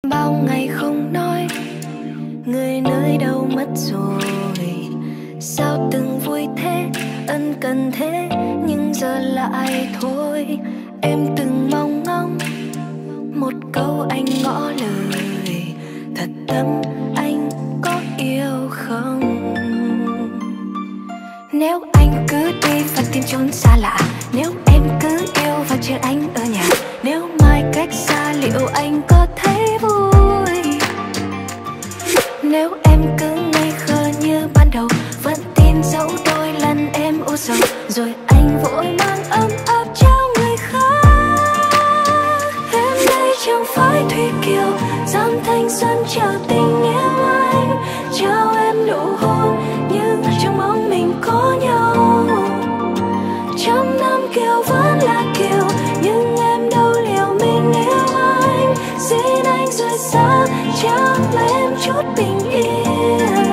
Bao ngày không nói, người nơi đâu mất rồi. Sao từng vui thế, ân cần thế, nhưng giờ lại thôi. Em từng mong ngóng một câu anh ngỏ lời, thật tâm anh có yêu không? Nếu anh cứ đi và tìm chốn xa lạ, nếu em cứ yêu và chờ anh ở nhà, nếu mai cách xa liệu anh có thấy vui? Nếu em cứ ngây khờ như ban đầu, vẫn tin dẫu đôi lần em u sầu, rồi anh vội mang ấm áp trao người khác. Em đây chẳng phải Thủy Kiều, dám thanh xuân chờ tình yêu anh, trao em nụ hôn nhưng trong mong mình có nhau. Trăm năm kiều vẫn là kiều, nhưng em đâu liệu mình yêu anh. Xin anh rời xa, cho em chút bình yên.